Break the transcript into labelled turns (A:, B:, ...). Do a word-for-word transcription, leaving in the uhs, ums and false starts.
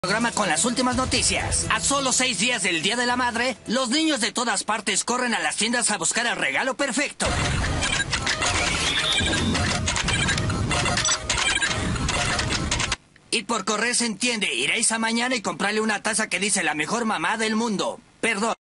A: Programa con las últimas noticias. A solo seis días del Día de la Madre, los niños de todas partes corren a las tiendas a buscar el regalo perfecto. Y por correr se entiende, iréis a mañana y comprarle una taza que dice la mejor mamá del mundo. Perdón.